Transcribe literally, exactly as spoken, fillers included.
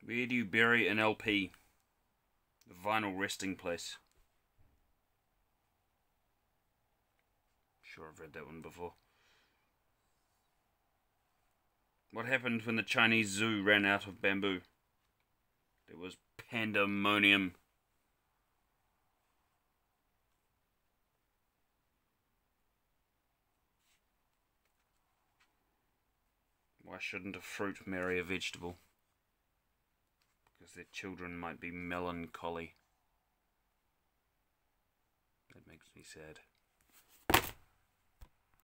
Where do you bury an L P? The vinyl resting place. Sure, I've read that one before. What happened when the Chinese zoo ran out of bamboo? There was pandemonium. Why shouldn't a fruit marry a vegetable? Because their children might be melancholy. That makes me sad.